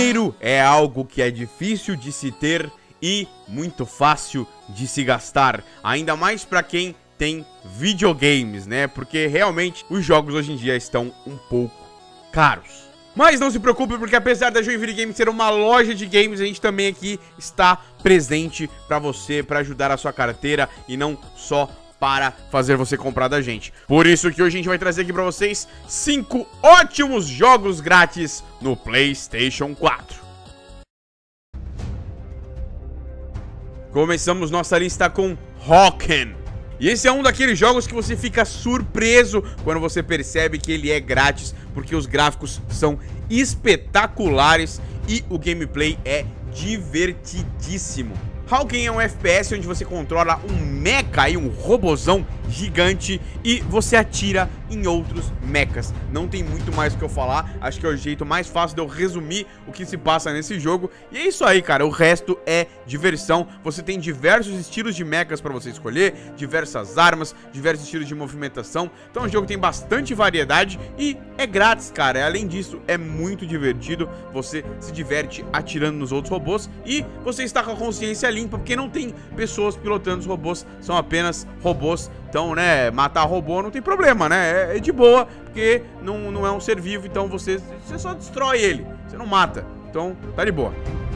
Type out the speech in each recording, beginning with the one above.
dinheiro é algo que é difícil de se ter e muito fácil de se gastar, ainda mais para quem tem videogames, né? Porque realmente os jogos hoje em dia estão um pouco caros. Mas não se preocupe, porque apesar da Joinville Games ser uma loja de games, a gente também aqui está presente para você, para ajudar a sua carteira e não só para fazer você comprar da gente. Por isso que hoje a gente vai trazer aqui para vocês 5 ótimos jogos grátis no PlayStation 4. Começamos nossa lista com Hocken. E esse é um daqueles jogos que você fica surpreso quando você percebe que ele é grátis, porque os gráficos são espetaculares e o gameplay é divertidíssimo. Hocken é um FPS onde você controla um mecha e um robozão gigante e você atira em outros mechas. Não tem muito mais o que eu falar, acho que é o jeito mais fácil de eu resumir o que se passa nesse jogo. E é isso aí, cara, o resto é diversão. Você tem diversos estilos de mechas pra você escolher, diversas armas, diversos estilos de movimentação. Então o jogo tem bastante variedade e é grátis, cara. Além disso, é muito divertido, você se diverte atirando nos outros robôs e você está com a consciência limpa, porque não tem pessoas pilotando os robôs, são apenas robôs. Então, né, matar robô não tem problema, né? É de boa, porque não é um ser vivo, então você só destrói ele, você não mata. Então, tá de boa.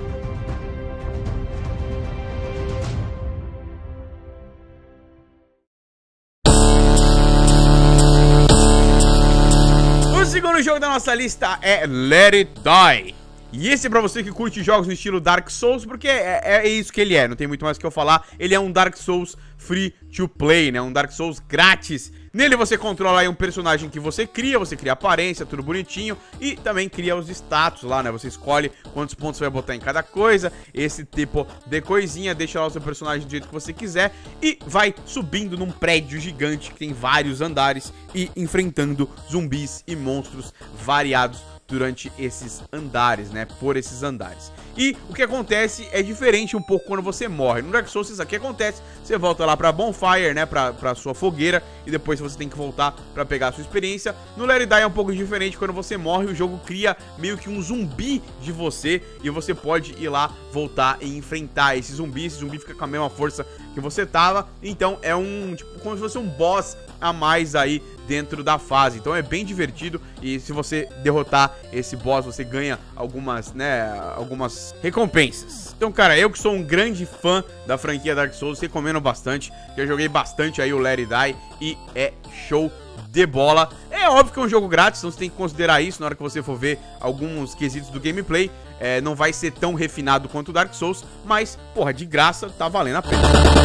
O segundo jogo da nossa lista é Let It Die. E esse é pra você que curte jogos no estilo Dark Souls, porque é isso que ele é, não tem muito mais o que eu falar. Ele é um Dark Souls free to play, né, um Dark Souls grátis. Nele você controla aí um personagem que você cria aparência, tudo bonitinho. E também cria os status lá, né, você escolhe quantos pontos você vai botar em cada coisa. Esse tipo de coisinha, deixa lá o seu personagem do jeito que você quiser. E vai subindo num prédio gigante que tem vários andares e enfrentando zumbis e monstros variados durante esses andares, né, por esses andares. E o que acontece é diferente um pouco quando você morre. No Dark Souls, isso aqui acontece, você volta lá pra bonfire, né, pra sua fogueira, e depois você tem que voltar pra pegar a sua experiência. No Let It Die é um pouco diferente, quando você morre, o jogo cria meio que um zumbi de você, e você pode ir lá, voltar e enfrentar esse zumbi fica com a mesma força que você tava, então é tipo, como se fosse um boss a mais aí dentro da fase. Então é bem divertido e se você derrotar esse boss, você ganha algumas, né, algumas recompensas. Então, cara, eu que sou um grande fã da franquia Dark Souls, recomendo bastante. Já joguei bastante aí o Let It Die e é show de bola. É óbvio que é um jogo grátis, então você tem que considerar isso na hora que você for ver alguns quesitos do gameplay. Não vai ser tão refinado quanto o Dark Souls, mas, porra, de graça, tá valendo a pena.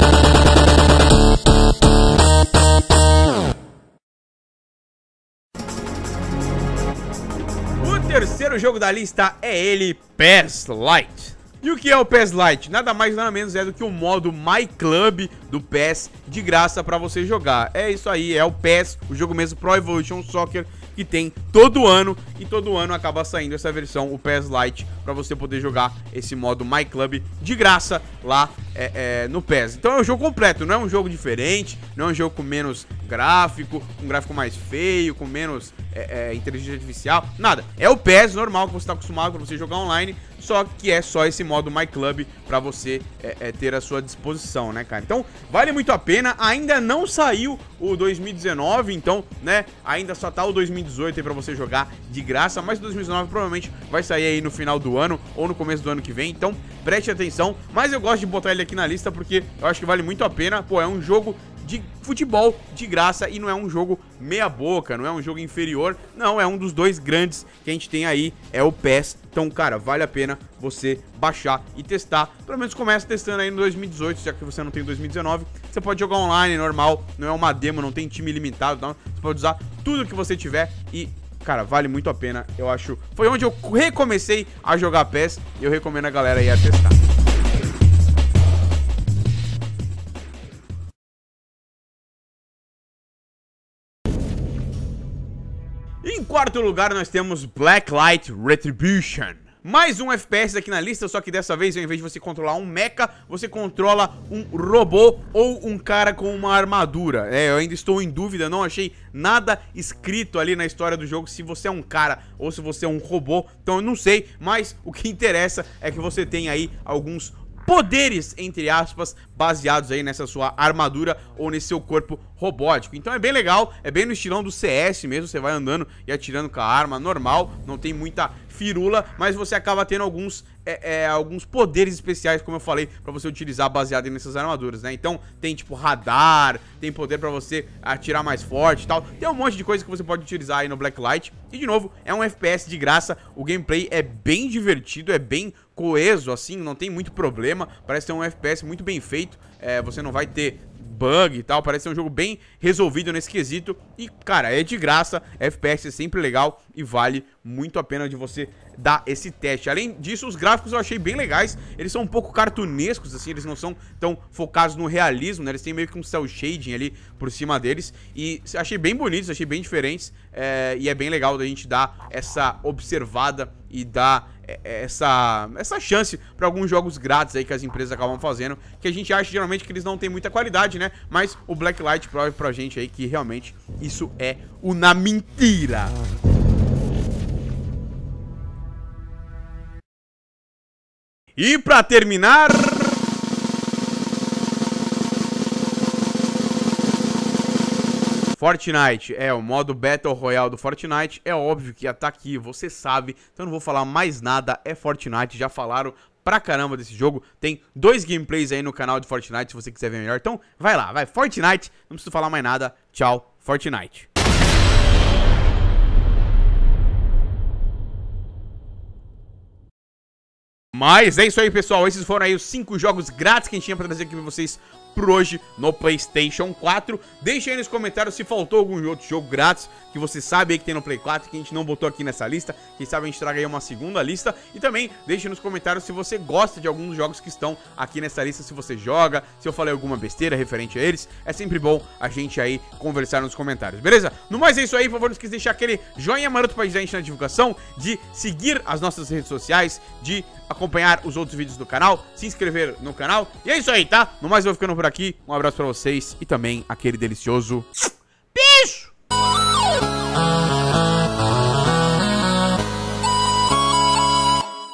O terceiro jogo da lista é ele, PES Lite. E o que é o PES Lite? Nada mais nada menos é do que o modo My Club do PES de graça pra você jogar. É isso aí, é o PES, o jogo mesmo Pro Evolution Soccer, que tem todo ano, e todo ano acaba saindo essa versão, o PES Lite, pra você poder jogar esse modo My Club de graça lá no PES. Então é um jogo completo, não é um jogo diferente, não é um jogo com menos gráfico, um gráfico mais feio, com menos inteligência artificial, nada. É o PES normal que você tá acostumado pra você jogar online, só que é só esse modo My Club pra você ter à sua disposição, né, cara? Então, vale muito a pena. Ainda não saiu o 2019, então, né, ainda só tá o 2018 aí pra você jogar de graça, mas o 2019 provavelmente vai sair aí no final do ano ou no começo do ano que vem, então preste atenção. Mas eu gosto de botar ele aqui na lista porque eu acho que vale muito a pena. Pô, é um jogo de futebol de graça e não é um jogo meia boca, não é um jogo inferior, não, é um dos dois grandes que a gente tem aí, é o PES. Então, cara, vale a pena você baixar e testar. Pelo menos começa testando aí no 2018, já que você não tem 2019. Você pode jogar online, normal, não é uma demo, não tem time limitado, não. Você pode usar tudo que você tiver e, cara, vale muito a pena. Eu acho, foi onde eu recomecei a jogar PES e eu recomendo a galera aí a testar. Em quarto lugar, nós temos Blacklight Retribution. mais um FPS aqui na lista, só que dessa vez, ao invés de você controlar um mecha, você controla um robô ou um cara com uma armadura. Eu ainda estou em dúvida, não achei nada escrito ali na história do jogo se você é um cara ou se você é um robô, então eu não sei, mas o que interessa é que você tem aí alguns poderes, entre aspas, baseados aí nessa sua armadura ou nesse seu corpo robótico. Então é bem legal, é bem no estilão do CS mesmo, você vai andando e atirando com a arma normal, não tem muita firula, mas você acaba tendo alguns poderes especiais, como eu falei, pra você utilizar baseado nessas armaduras, né? Então tem tipo radar, tem poder pra você atirar mais forte e tal, tem um monte de coisa que você pode utilizar aí no Blacklight. E de novo, é um FPS de graça, o gameplay é bem divertido, é bem coeso assim, não tem muito problema, parece ser um FPS muito bem feito, você não vai ter bug e tal, parece ser um jogo bem resolvido nesse quesito. E, cara, é de graça, FPS é sempre legal e vale muito a pena de você dar esse teste. Além disso, os gráficos eu achei bem legais, eles são um pouco cartunescos, assim, eles não são tão focados no realismo, né, eles têm meio que um cel shading ali por cima deles, e achei bem bonitos, achei bem diferentes, e é bem legal da gente dar essa observada e dar essa chance para alguns jogos grátis aí que as empresas acabam fazendo, que a gente acha geralmente que eles não têm muita qualidade, né? Mas o Blacklight prova pra gente aí que realmente isso é uma mentira. E pra terminar, Fortnite, o modo Battle Royale do Fortnite, é óbvio que já tá aqui, você sabe, então não vou falar mais nada, é Fortnite, já falaram pra caramba desse jogo, tem 2 gameplays aí no canal de Fortnite se você quiser ver melhor, então vai lá, vai, Fortnite, não preciso falar mais nada, tchau, Fortnite. Mas é isso aí, pessoal, esses foram aí os 5 jogos grátis que a gente tinha pra trazer aqui pra vocês por hoje no PlayStation 4. Deixa aí nos comentários se faltou algum outro jogo grátis que você sabe aí que tem no Play 4 que a gente não botou aqui nessa lista. Quem sabe a gente traga aí uma segunda lista. E também deixa nos comentários se você gosta de alguns jogos que estão aqui nessa lista, se você joga, se eu falei alguma besteira referente a eles. É sempre bom a gente aí conversar nos comentários, beleza? No mais é isso aí, por favor, não esqueça de deixar aquele joinha maroto pra ajudar a gente na divulgação, de seguir as nossas redes sociais, de acompanhar os outros vídeos do canal, se inscrever no canal. E é isso aí, tá? No mais eu vou ficando por aqui. Um abraço pra vocês e também aquele delicioso